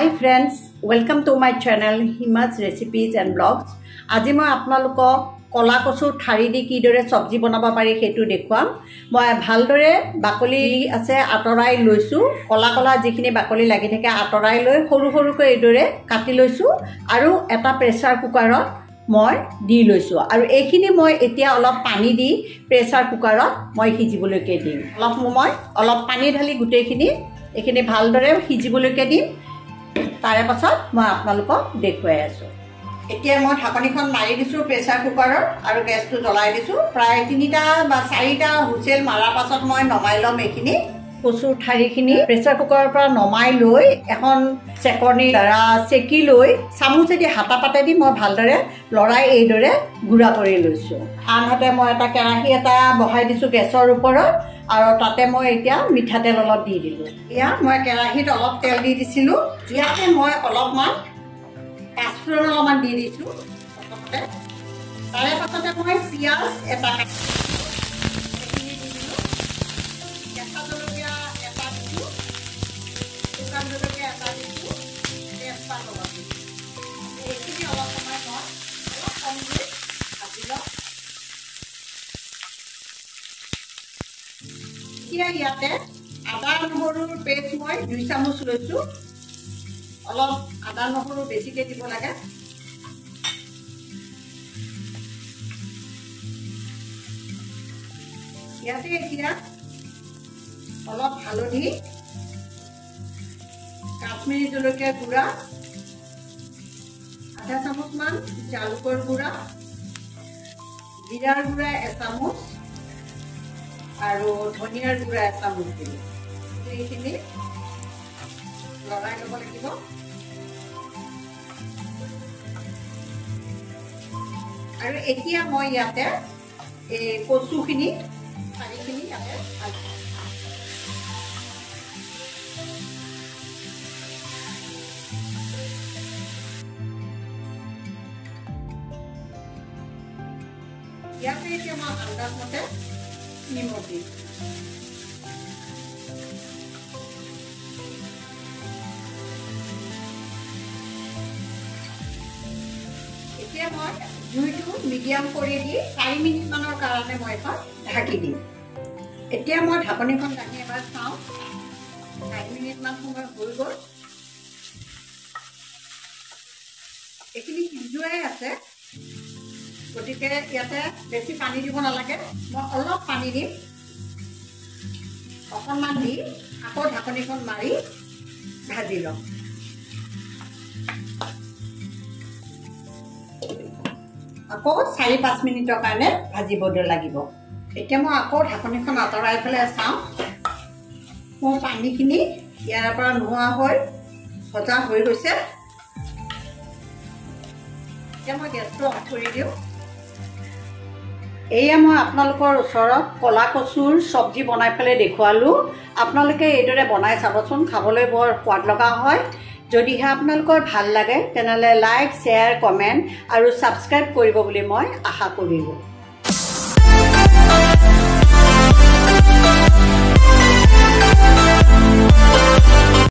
Hi friends, welcome to my channel HIMA'S recipes and blogs. আজি মই আপোনালোকক কলা কচুৰ ঠাৰি দি কিদৰে সবজি বনাব পাৰি হেতু দেখুৱাম। মই ভালদৰে বাকলি আছে আতৰাই লৈছো, কলা কলা যিখিনি বাকলি লাগি থাকে আতৰাই লৈ সৰু সৰুকৈ এইদৰে কাটি লৈছো আৰু এটা প্ৰেসাৰ কুকাৰত মই দি লৈছো আৰু এইখিনি মই এতিয়া অলপ পানী দি প্ৰেসাৰ কুকাৰত মই সিজিবলৈকে দিম। অলপ পানী ঢালি গুটেইখিনি এইখিনি ভালদৰে সিজিবলৈকে দিম। তাৰে পাছত মই আপোনালোকক দেখুৱাই আছো। এতিয়া মই ঢাকনিখন মাৰি দিছো প্ৰেসাৰ কুকাৰত আৰু গেছটো জ্বলাই দিছো। প্ৰায় 3টা বা 4টা হুইসেল মাৰাৰ পাছত মই নমাই লম। এইখিনি কচুৰ ঠাৰিখিনি প্ৰেসাৰ কুকাৰৰ পৰা নমাই লৈ এখন চেকনি দ্বাৰা চেকি লৈ চামুচেদি হাতা পাতেদি মই ভালদৰে লৰাই এইদৰে গুড়া কৰি লৈছো। আনহাতে মই এটা কেৰাহী এটা বহাই দিছো গেছৰ ওপৰত আৰু তাতে মই এতিয়া মিঠাতেল অলপ দি দিলো। ইয়া মই কেৰাহীত অলপ তেল দি দিছিলো, ইয়াতে মই অলপমান পাঁচফোৰণ অলপমান দি দিছো। তাৰে পাছতে মই পিঁয়াজ এটা দি দিলো, কেঁচা জলকীয়া এটা দিছো, শুকান জলকীয়া এটা দিছো, তেজপাত অলপ দিছো। এইখিনি অলপ সময় মই অলপ কম কৰি ভাজি লওঁ। এতিয়া ইয়াতে আদা নহৰুৰ পেষ্ট মই 2 চামুচ লৈছো। অলপ আদা নহৰু বেছিকৈ দিব লাগে। ইয়াতে এতিয়া অলপ হালধি, কাশ্মীৰী জলকীয়া গুড়া, আধা চামুচমান জালুকৰ গুড়া, জিৰাৰ গুড়া 1 চামুচ আৰু ধনিয়াৰ গুড়া 1 চামুচ দিলো। এইখিনি লৰাই ল'ব লাগিব। আৰু এতিয়া মই ইয়াতে এই কচুখিনি ঠাৰিখিনি ইয়াতে ইয়াতে এতিয়া মই আন্দাজ মতে নিমখ দিম। এতিয়া মই জুইটো মিডিয়াম কৰি দি 4 মিনিট মানৰ কাৰণে মই এখন ঢাকি দিম। এতিয়া মই ঢাকনিখন দাঙি এবাৰ চাওঁ। 4 মিনিট মান সময় হৈ গ'ল। এইখিনি সিজুৱাই আছে, গতিকে ইয়াতে বেছি পানী দিব নালাগে। মই অলপ পানী দিম, অকণমান দি আকৌ ঢাকনিখন মাৰি ভাজি লওঁ। আকৌ 4-5 মিনিটৰ কাৰণে ভাজিব লাগিব। এতিয়া মই আকৌ ঢাকনিখন আঁতৰাই পেলাই চাওঁ। মোৰ পানীখিনি ইয়াৰ পৰা নোহোৱা হৈ ভজা হৈ গৈছে। এতিয়া মই গেছটো অফ কৰি দিওঁ। এয়া মই আপোনালোকৰ ওচৰত কলা কচুৰ চবজি বনাই পেলাই দেখুৱালো। আপোনালোকে এইদৰে বনাই চাবচোন, খাবলৈ বৰ সোৱাদ লগা হয়। যদিহে আপোনালোকৰ ভাল লাগে তেনেহ'লে লাইক, শ্বেয়াৰ, কমেণ্ট আৰু ছাবস্ক্ৰাইব কৰিব বুলি মই আশা কৰিলোঁ।